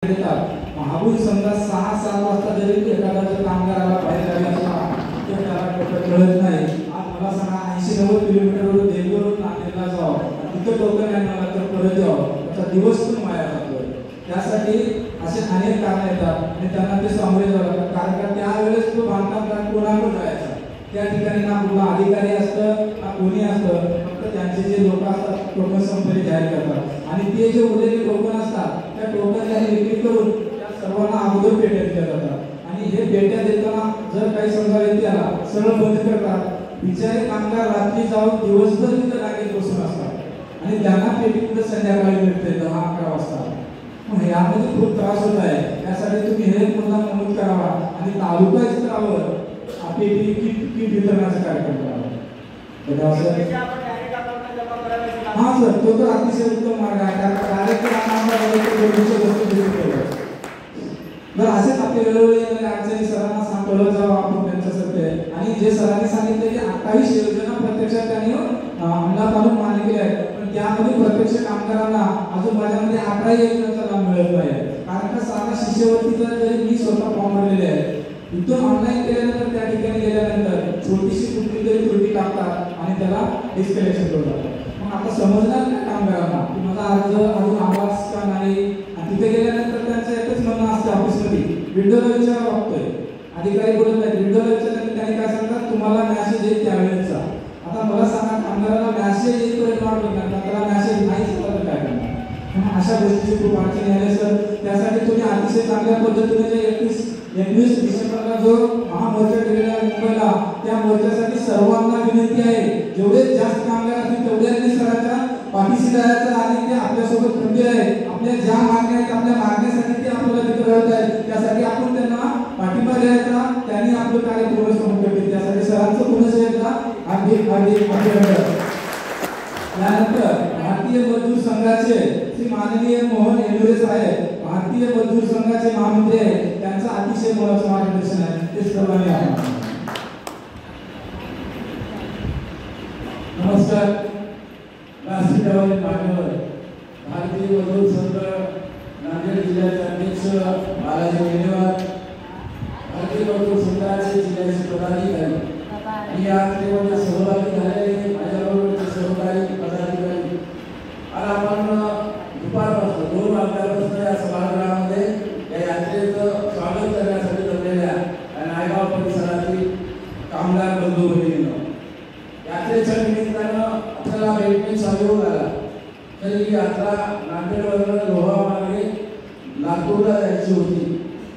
महाबूल समजा 6-7 वाजता जरी एखाद्या कामगाराला बाहेर जायला असला तर त्याला टोकन मिळत नाही. आज मला सांगा 80-90 किलोमीटरवरून देवघरवरून नांदेडला जावं, तिथं टोकन नाही मला तर परत यावं, त्याचा दिवस पण वाया जातोय. त्यासाठी असे अनेक कारण येतात आणि त्यांना ते सामोरे जावं लागतं. कारण का त्यावेळेस तो बांधकाम काम कोणाकडे जायचा, त्या ठिकाणी ना कुठला अधिकारी असतं ना कोणी असतं, फक्त त्यांचे जे लोक असतात टोकन संपले जाहीर करतात आणि ते जे उरलेले टोकन असतात त्या टोकनला विक्री करून त्या सर्वांना अगोदर पेट्या दिल्या जातात आणि हे पेट्या देताना जर काही समजा व्यक्ती आला सरळ बंद करतात. बिचारे कामगार रात्री जाऊन दिवसभर तिथं लागेल बसून असतात आणि त्यांना पेटी कुठे संध्याकाळी मिळते 10-11 वाजता. मग यामध्ये खूप त्रास होत आहे. त्यासाठी तुम्ही हे मुद्दा नमूद करावा आणि तालुका स्तरावर पेटी किट वितरणाचा कार्यक्रम करावा. हा सर, तो तर अतिशय उत्तम मार्ग आहे. कारण बरं असेच आपले वेळोवेळी अडचणी सरांना सांगवलं जावं आपण त्यांच्यासाठी आणि जे सरांनी सांगितलं की 28 योजना प्रत्यक्षात त्यांनी अंमलात आणून मान्य केल्या आहेत, पण त्यामध्ये प्रत्यक्ष कामगारांना अजून माझ्यामध्ये 18 योजनांचा लाभ मिळत नाही. कारण का साधा शिष्यवृत्तीचा जरी मी स्वतः फॉर्म भरलेले आहे, इथून ऑनलाईन केल्यानंतर त्या ठिकाणी गेल्यानंतर छोटीशी कुठली तरी त्रुटी टाकतात आणि त्याला डिस्कनेक्शन करतात. मग आता समजणार काय कामगारांना की माझा अर्ज अजून आवाज का नाही, आणि तिथे गेल्यानंतर त्यांचं एकच म्हणणं असतं ऑफिसमध्ये विंडोला विचारावं लागतोय, अधिकारी बोलत नाही. विंडोला विचारल्यानंतर त्यांनी काय सांगतात तुम्हाला मॅसेज येईल त्यावेळेचा. आता मला सांगा कामगाराला मॅसेज येईपर्यंत वाट बघणार, त्याला मॅसेज नाहीच तर काय करणार. अशा गोष्टीची खूप अडचणी आल्या सर. त्यासाठी तुम्ही अतिशय चांगल्या पद्धतीने जे 21 डिसेंबरला जो महामोर्चा केलेला मुंबईला, त्या मोर्चासाठी सर्वांना विनंती आहे जेवढे जास्त कामगार असतील तेवढ्यांनी सरांच्या पाठीशी जायचं आणि ते आपल्यासोबत खंबीर आहे. आपल्या ज्या मागण्या आहेत आपल्या मागण्यासाठी ते आपल्याला तिथे राहत आहेत, त्यासाठी आपण त्यांना पाठिंबा द्यायचा, त्यांनी आपलं कार्य पूर्ण समजून त्यासाठी सरांचं पुन्हा एकदा हार्दिक अभिनंदन. त्यानंतर भारतीय मजदूर संघाचे श्री माननीय मोहन येनुरे साहेब भारतीय मजदूर संघाचे महामंत्री आहेत, त्यांचं अतिशय मोलाचं मार्गदर्शन आहे, ते सर्वांनी आहे. नमस्कार. व्यासपीठावरील मान्यवर भारतीय मजदूर संघ नांदेड जिल्ह्याचे अध्यक्ष बालाजी मेनेवार, भारतीय मजदूर संघाचे जिल्ह्याचे पदाधिकारी आणि या क्रियेमध्ये सहभागी झालेले माझ्याबरोबरचे सहकारी पदाधिकारी. आज आपण दुपारपासून 2 वाजल्यापासून या सभागृहामध्ये या यात्रेचं स्वागत करण्यासाठी जमलेल्या नायगाव परिसरातील कामगार बंधू भगिनींनो, यात्रेच्या निमित्तानं आपल्याला भेटणे चालू झाला तर ही यात्रा नांदेडवरून लोहा मार्गे लातूरला जायची होती,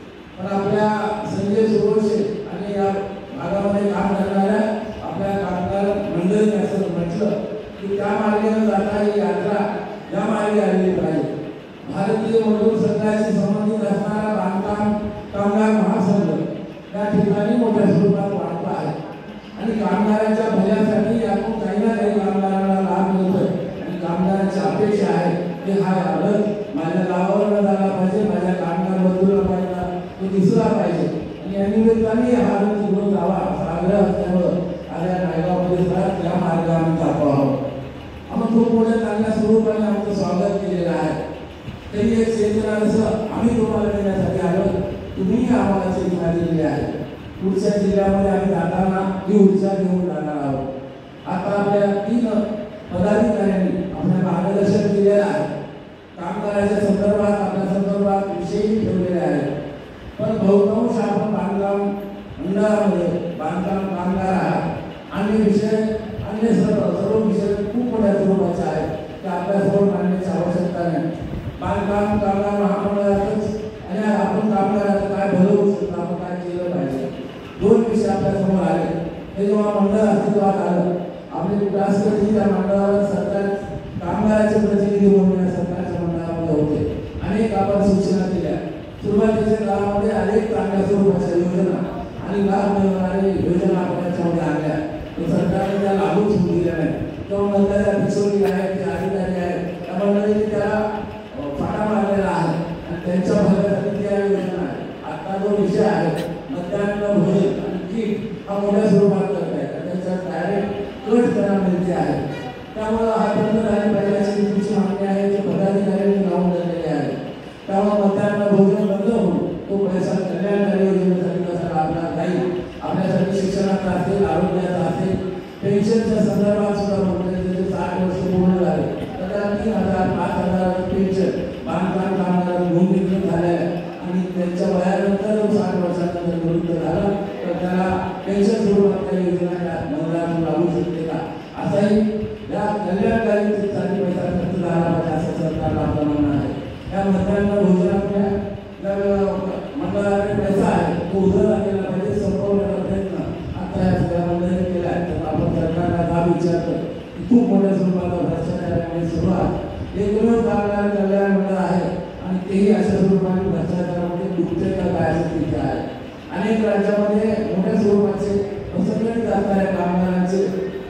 पण आपल्या संजय सुरोशे आणि या भागामध्ये काम करणाऱ्या आपल्या कामगार मंडळी असं म्हटलं की त्या मार्गाने जाता ही यात्रा या मार्गे आलेली पाहिजे. भारतीय मजदूर संघाशी संबंधित असणारा बांधकाम कामगार महासंघ या ठिकाणी मोठ्या स्वरूपात वाढला आहे आणि कामगारांच्या भल्यासाठी यातून काही ना काही कामगारांना लाभ मिळतोय आणि कामगारांची अपेक्षा आहे की हा अर्ज माझ्या गावावर न झाला पाहिजे, माझ्या कामगार मजदूरला पाहिजे, तो दिसला पाहिजे आणि या निमित्ताने हा अर्ज तिकडून जावा असा आग्रह असल्यामुळं आल्या नायगाव परिसरात या मार्गाने दाखवा आहोत. आम्ही खूप मोठ्या चांगल्या स्वरूपाने आमचं स्वागत केलेलं आहे. तरी एक चेतना असं आम्ही तुम्हाला देण्यासाठी आलो, तुम्ही आम्हाला चेतना दिलेली आहे. पुढच्या जिल्ह्यामध्ये आम्ही जाताना ही ऊर्जा घेऊन जाणार आहोत. आता आपल्या 3 पदाधिकाऱ्यांनी आपल्या मार्गदर्शन केलेलं आहे. कामगाराच्या संदर्भात आपल्या संदर्भात विषयही ठेवलेले आहेत, पण बहुतांश आपण बांधकाम मंडळामध्ये बांधकाम कामगार आहात आणि विषय अन्य सर्व विषय खूप मोठ्या स्वरूपाचे आहेत ते आपल्यासमोर मांडण्याची आवश्यकता नाही. बांधकाम कामगार महामंडळातच आणि आपण कामगाराचं काय भलं होऊ शकतं, आपण काय केलं पाहिजे, 2 विषय आपल्यासमोर आले. हे जेव्हा मंडळ अस्तित्वात आलं आपले राष्ट्रपती त्या मंडळावर सरकार कामगाराचे प्रतिनिधी म्हणून या सरकारच्या मंडळामध्ये होते. अनेक आपण सूचना केल्या. सुरुवातीच्या काळामध्ये अनेक चांगल्या स्वरूपाच्या योजना आणि लाभ मिळवणारे योजना आपण याच्यामध्ये आणल्या, पण सरकारने त्या लागूच होऊ दिल्या नाही. किंवा मंडळाच्या पिछोडी आहेत ते अधिकारी आहेत त्या मंडळाने त्याला फाटा मारलेला आहे आणि त्यांच्या भल्यासाठी त्या योजना आहे. आता जो विषय आहे मध्यान्ह भोजन आणि किट हा मोठ्या स्वरूपात करत आहे, त्याच्यात डायरेक्ट कट करा मिळते आहे. त्यामुळे हा बंद झाली पाहिजे अशी तुमची मागणी आहे, ते पदाधिकाऱ्यांनी लावून धरलेले आहे. तेव्हा मतदारांना भोजन बंद होऊन तो पैसा कल्याणकारी योजनेसाठी कसा लागणार नाही. आपल्यासाठी शिक्षणाचा असेल, आरोग्याचा असेल, पेन्शनच्या संदर्भात सुद्धा म्हणतात 60 वर्ष पूर्ण झाले तर त्याला 3,000 5,000 पेन्शन बांधकाम कामगार नोंदणी झाल्या आणि त्यांच्या वयानंतर 60 वर्षानंतर निवृत्त झाला तर त्याला पेन्शन स्वरूपात त्या योजना मंडळातून लागू शकते का, असाही या कल्याणकारीसाठी पैसा खर्च झाला पाहिजे असं सरकारला आपलं म्हणणं आहे. या मतदारांना भोजनातल्या मंडळाकडे पैसा आहे तो उधळला गेला पाहिजे, संपवण्याचा प्रयत्न आता या सगळ्या मंडळाने केला आहे. तर आपण सरकारला दाब विचारतो की खूप मोठ्या स्वरूपाचा भ्रष्टाचारामध्ये सुरुवात एकमेव कामगार कल्याण मंडळ आहे आणि तेही अशा स्वरूपाने भ्रष्टाचारामध्ये डुबते का काय असं तिथे आहे. अनेक राज्यामध्ये मोठ्या स्वरूपाचे असंघटित असणाऱ्या कामगारांचे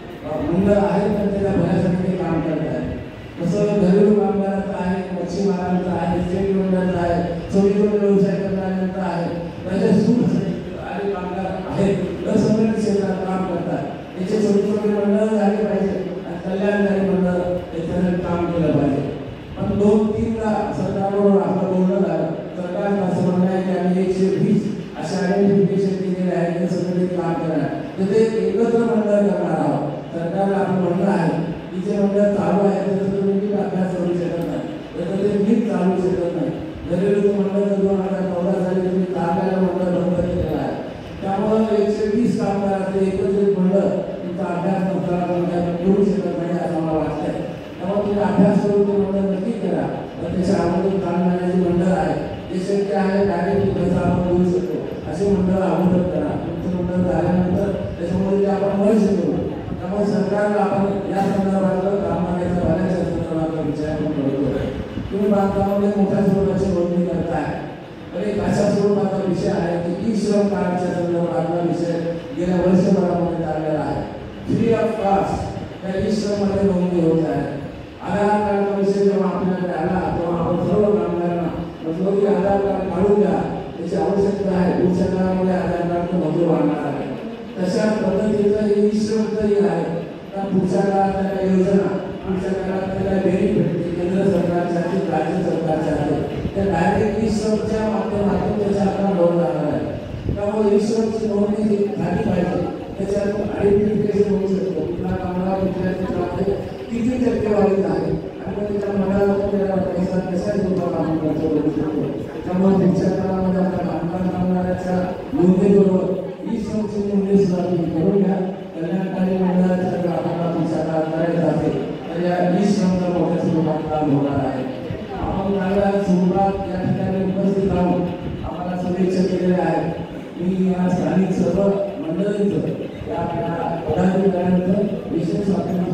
मंडळ आहेत पण त्याच्या भल्यासाठी ते काम करत आहेत. तसं घरेलू कामगारांचं आहे, मच्छीमारांचं आहे, स्टेट मंडळाचं आहे, छोटे व्यवसाय करणाऱ्यांचं आहे, त्याच्या सूट आणि कामगार आहेत असंघटित क्षेत्रात काम करतात. त्याचे छोटे मंडळ झाले पाहिजे आणि कल्याणकारी मंडळ त्याच्यासाठी काम केलं पाहिजे. पण 2-3दा सरकारबरोबर आपलं बोलणं झालं. सरकारचं असं म्हणणं आहे की आम्ही 120 अशा आयडेंटिफिकेशन केलेले आहे ते सगळे काम करणार तर ते एकत्र मंडळ करणार आहोत. सरकारला आपलं म्हणणं आहे की जे मंडळ चालू आहे त्याचं तुम्ही अभ्यास करू शकत नाही, त्याचं ते नीट चालू शकत नाही. घरेलू मंडळ 2014 साली तुम्ही तारखेला मंडळ बंद केलेला आहे. त्यामुळं 120 कामगारांचे एकत्रित मंडळ तुमचा अभ्यास नसताना करू शकत नाही असं मला वाटतंय. त्यामुळे तुम्ही अभ्यास करून ते मंडळ नक्की करा. तर त्याच्या अगोदर काम करण्याचे मंडळ आहे जे शक्य आहे डायरेक्ट पैसा आपण देऊ शकतो असे मंडळ अगोदर करा. तुमचं मंडळ झाल्यानंतर त्याच्यामध्ये ते आपण मर्ज करू. त्यामुळे सरकारला आपण या संदर्भातलं कामगारांच्या भल्याच्या संदर्भातला विचार आपण करतो. तुम्ही बांधकामामध्ये मोठ्या स्वरूपाची नोंदणी करताय तर एक अशा स्वरूपाचा विषय आहे की ई-श्रम कार्डच्या संदर्भातला विषय गेल्या वर्षभरामध्ये चाललेला आहे. फ्री ऑफ कॉस्ट त्या ई-श्रममध्ये नोंदणी होत आहे. आधार कार्डचा विषय जेव्हा आपल्याकडे आला तेव्हा आपण सर्व कामगारांना म्हटलं की आधार कार्ड काढून द्या, त्याची आवश्यकता आहे. पुढच्या काळामध्ये आधार कार्डचं महत्त्व वाढणार आहे. तशा पद्धतीचं ई-श्रमचंही आहे. त्या पुढच्या काळातल्या काही योजना, पुढच्या काळातल्या काही बेनिफिट केंद्र सरकारच्या आहेत, राज्य सरकारच्या आहेत, त्या डायरेक्ट ई-श्रमच्या माध्यमातून त्याच्या आपण लोन जाणार आहे. त्यामुळे ई-श्रमची नोंदणी झाली पाहिजे. त्याच्यातून आयडेंटिफिकेशन होऊ शकतो कुठला कामगार कुठल्या क्षेत्रामध्ये किती टक्केवारी आहे आणि त्याच्या मंडळातून त्याला पैसा कशा स्वरूपात आपण खर्च करू शकतो. त्यामुळे पुढच्या काळामध्ये आपण बांधकाम कामगाराच्या नोंदणीबरोबर ई-श्रमची नोंदणी सुद्धा तुम्ही करून घ्या. कल्याणकारी मंडळाच्या जर आपल्याला पुढच्या काळात करायचं असेल तर या ई-श्रमचा मोठ्या स्वरूपात लाभ होणार आहे. आपण चांगल्या स्वरूपात या ठिकाणी उपस्थित राहून आम्हाला शुभेच्छा केलेल्या आहेत. मी या स्थानिक सर्व मंडळींचं या पदाधिकाऱ्यांचं विशेष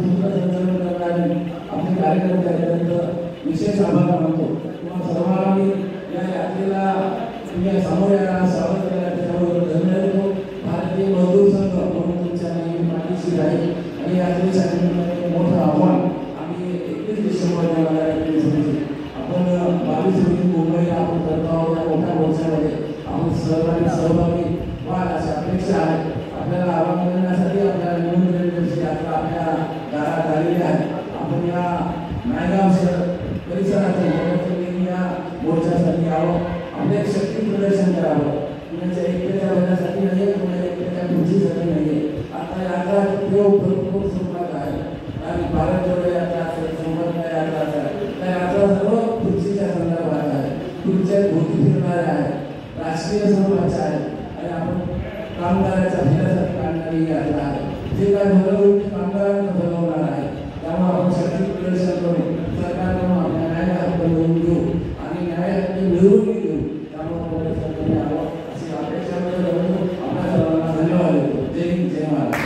आपले कार्यकर्ते आहेत विशेष आभार मानतो. किंवा सर्वांना मी या यात्रेला तुम्ही समोर यायला स्वागत केला त्याच्याबरोबर धन्यवाद देतो. भारतीय मजदूर संघ म्हणून तुमच्या नेहमी पाठीशी राहील आणि यात्रेसाठी मोठं आव्हान आम्ही 21 डिसेंबरला आपण 22 रोजी मुंबईला आपण करतो आहोत. या मोठ्या मोर्चामध्ये आपण सहभागी व्हाल अशी अपेक्षा आहे. आपल्याला आव्हान करण्यासाठी आपल्याला निवडणुकीची यात्रा आपल्या दारात आलेली आहे. आपण या नायगाव शहर परिसरातील या मोर्चासाठी यावं, आपले शक्ती प्रदर्शन करावं. कुणाच्या एकट्याच्या भल्यासाठी नाही, कुणाच्या एकट्याच्या खुर्चीसाठी नाही. आता यात्रा भरपूर स्वरूपात आहे आणि भारत जोडो यात्रा असेल, संबंध यात्रा असेल, त्या यात्रा सर्व खुर्चीच्या संदर्भात आहे. खुर्च्या भोवती फिरणाऱ्या आहेत, राष्ट्रीय स्वरूपाच्या आहेत आणि आपण कामगाराच्या भल्यासाठी काढणारी यात्रा आहे. जे काय भलं कामगारांना भरवणार आहे. त्यामुळे आपण शक्ती प्रदर्शन करून सरकारकडून आपल्या न्याय हक्क मिळवून घेऊ आणि न्याय हक्क मिळवून घेऊ. त्यामुळे सरकारने यावं अशी अपेक्षा करून आपल्या सर्वांना धन्यवाद देतो. जय हिंद, जय महाराष्ट्र.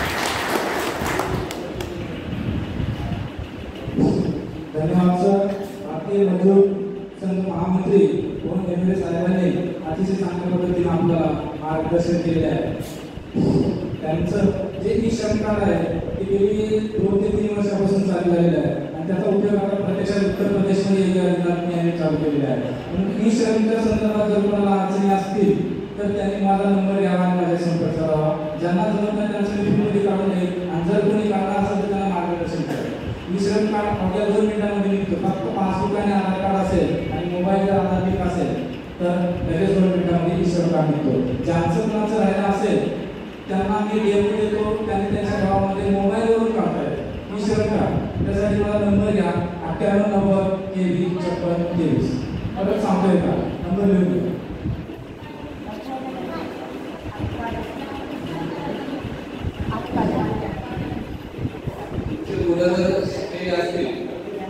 धन्यवाद सर. भारतीय मजदूर संघ महामंत्री पवन देवरे साहेबांनी अतिशय चांगल्या पद्धतीने आपल्याला मार्गदर्शन केले आहे. त्यांचं जे ई-श्रम कार्ड आहे ते गेली 2 ते 3 वर्षापासून चालू झालेलं आहे आणि त्याचा उपयोग आता प्रत्यक्षात उत्तर प्रदेशमध्ये यांनी चालू केलेला आहे. म्हणून ई-श्रमच्या संदर्भात जर कोणाला अडचणी असतील तर त्यांनी माझा नंबर घ्यावा आणि माझ्या संपर्क करावा. ज्यांना जमत नाही त्यांचं मी फिल्ममध्ये काढून येईल आणि जर कोणी काढणार असेल तर त्यांना मार्गदर्शन करेल. ई-श्रम कार्ड अवघ्या 2 मिनिटांमध्ये निघतो. फक्त पासबुक आणि आधार कार्ड असेल आणि मोबाईल जर अनाधिक असेल तर लगेच 2 मिनिटांमध्ये ई-श्रम कार्ड निघतो. ज्यांचं कुणाचं राहिलं असेल त्यांना मी डेमो देतो, त्यांनी त्यांच्या गावामध्ये मोबाईलवरून काढता येतं ई-श्रम कार्ड. त्यासाठी मला नंबर घ्या 98 90 23 56 23. परत सांगतोय का नंबर लिहून घ्या.